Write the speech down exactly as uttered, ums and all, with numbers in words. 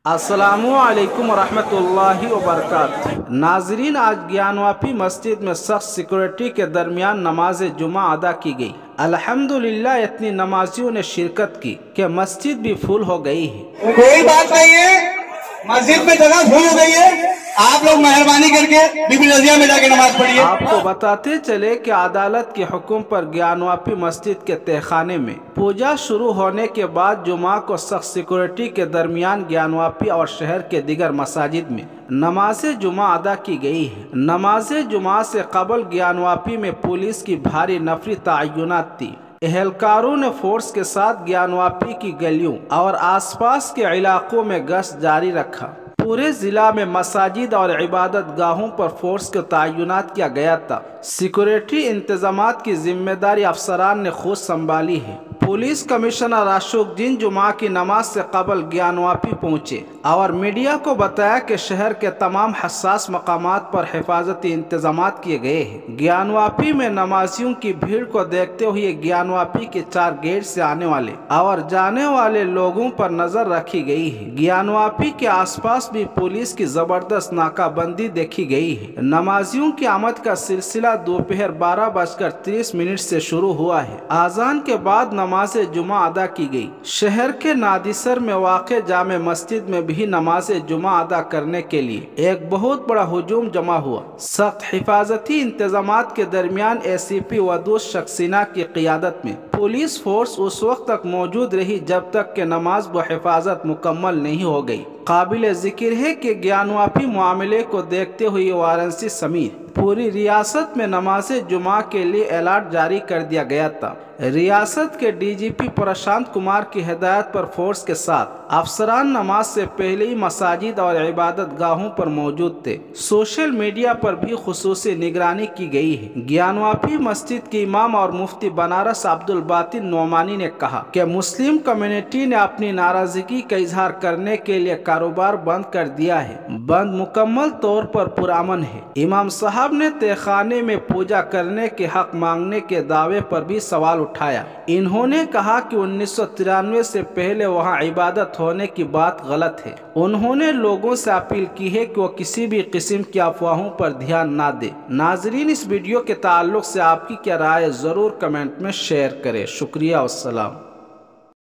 अस्सलामुअलैकुम रहमतुल्लाहि व बरकातहू। नाजरीन, आज ज्ञानवापी मस्जिद में सख्त सिक्योरिटी के दरमियान नमाज जुमा अदा की गई। अल्हम्दुलिल्लाह इतनी नमाजियों ने शिरकत की कि मस्जिद भी फुल हो गई है। कोई बात नहीं है, मस्जिद में जगह फुल हो गई है, आप लोग मेहरबानी करके बीबी रजिया में जाके नमाज पढ़िए। आपको बताते चले कि अदालत के हुक्म पर ज्ञानवापी मस्जिद के तहखाने में पूजा शुरू होने के बाद जुमा को सख्त सिक्योरिटी के दरमियान ज्ञानवापी और शहर के दिगर मसाजिद में नमाज जुमा अदा की गई है। नमाज जुमा से कबल ज्ञानवापी में पुलिस की भारी नफरी तयनात थी। एहलकारों ने फोर्स के साथ ज्ञानवापी की गलियों और आसपास के इलाकों में गश्त जारी रखा। पूरे जिला में मसाजिद और इबादत गाहों पर फोर्स को तयनात किया गया था। सिक्योरिटी इंतजामात की जिम्मेदारी अफसरान ने खुद संभाली है। पुलिस कमिश्नर अशोक जुमा की नमाज से कबल ज्ञानवापी पहुंचे और मीडिया को बताया कि शहर के तमाम हसास मकामात पर हिफाजती इंतजामात किए गए हैं। ज्ञानवापी में नमाजियों की भीड़ को देखते हुए ज्ञानवापी के चार गेट से आने वाले और जाने वाले लोगों पर नजर रखी गई है। ज्ञानवापी के आसपास भी पुलिस की जबरदस्त नाकाबंदी देखी गई है। नमाजियों की आमद का सिलसिला दोपहर बारह बजकर तीस मिनट से शुरू हुआ है। आजान के बाद नमाज जुमा अदा की गई। शहर के नादिसर में वाक़े जामे मस्जिद में भी नमाज जुमा अदा करने के लिए एक बहुत बड़ा हुजूम जमा हुआ। सख्त हिफाजती इंतजामात के दरमियान ए सी पी वदूस शख्सिना की क़ियादत में पुलिस फोर्स उस वक्त तक मौजूद रही जब तक कि नमाज व हिफाजत मुकम्मल नहीं हो गई। काबिल जिक्र है कि ज्ञानवापी मामले को देखते हुए वाराणसी समेत पूरी रियासत में नमाज जुमा के लिए अलर्ट जारी कर दिया गया था। रियासत के D G P Prashant Kumar की हिदायत पर फोर्स के साथ अफसरान नमाज से पहले ही मसाजिद और इबादत गाहों पर मौजूद थे। सोशल मीडिया पर भी खुसूसी निगरानी की गई है। ज्ञानवापी मस्जिद के इमाम और मुफ्ती बनारस अब्दुल बातिन नोमानी ने कहा कि मुस्लिम कम्युनिटी ने अपनी नाराजगी का इजहार करने के लिए कारोबार बंद कर दिया है। बंद मुकम्मल तौर पर पुरअमन है। इमाम साहब ने तहखाने में पूजा करने के हक मांगने के दावे पर भी सवाल उठाया। इन्होंने कहा कि उन्नीस सौ तिरानवे से पहले वहां इबादत होने की बात गलत है। उन्होंने लोगों से अपील की है कि वो किसी भी किस्म की अफवाहों पर ध्यान ना दे। नाजरीन, इस वीडियो के ताल्लुक से आपकी क्या राय है, जरूर कमेंट में शेयर करें। शुक्रिया, अस्सलाम।